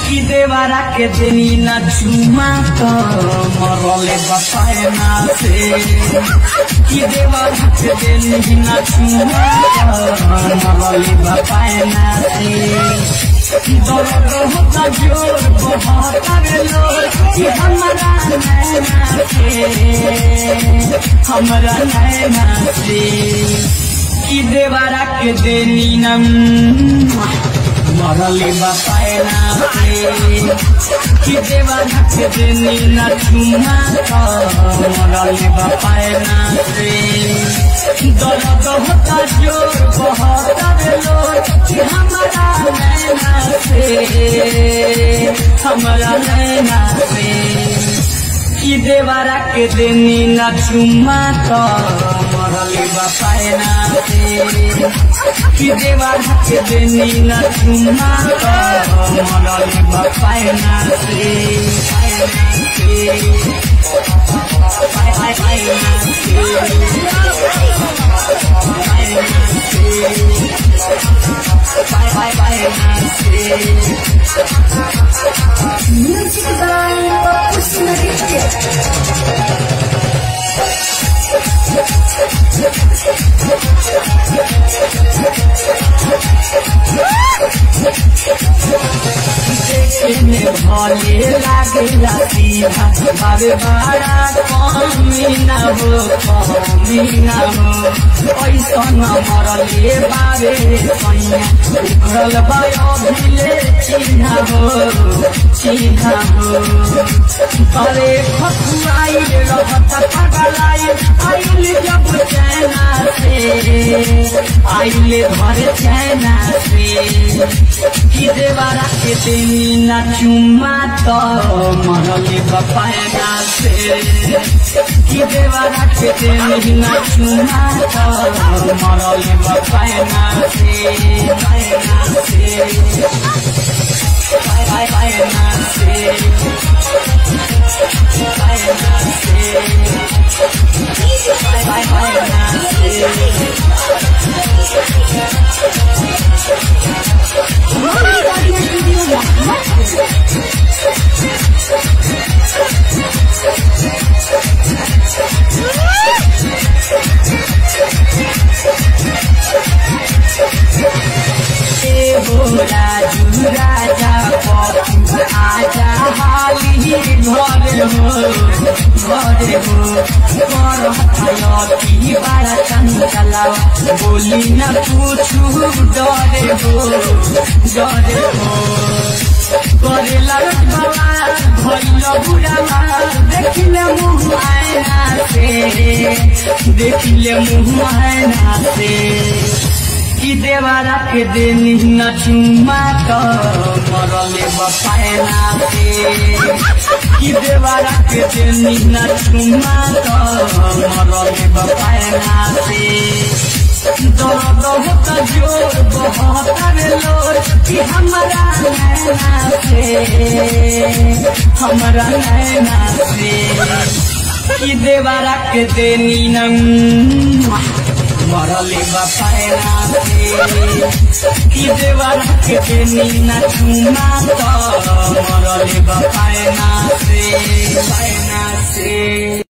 कि देवारा के देनी न चुमा तो मरले बपायना से कि देवारा के देनी न चुमा तो मरले बपायना से दर्द होता जोर बहुत लोर कि हमारा नैना से कि देवारा के देनी न मरले बपायना से कि देवारा के देनी न चुमा तो मरले बपायना से दर्द होता जोर बहुत लोर कि हमारा नैना से कि देवारा के देनी न चुमा तो मरले बपायना से कि देवारा के देनी न चुमा तो मरले बपायना से Music by Papus देखने भले लागेला सीधा बारे बारा कमी न हो ऐसा न मरले बारे सैया उखड़ल भले चिन्हा हो अरे खपुआई रहत पगलाई आइल जब चैना से आइले भर चैना से कि देवारा के देनी न चुमा तो मरले बपायना से कि देवारा के देनी न चुमा तो मरले बपायना से राजू राजा आजा हाली घर हो बारा चंचला बोली न पूछू डरे हो करेला भैल बुढ़ावा देखिले मुँह आयना से कि देवारा के देनी न चुमा तो मरले बपायना से कि देवारा के देनी न चुमा तो मरले बपायना से दर्द होता जोर बहुत लोर कि हमारा नैना से कि देवारा के देनी न मरले बपायना से कि देवारा के देनी न चुमा तो मरले बपायना से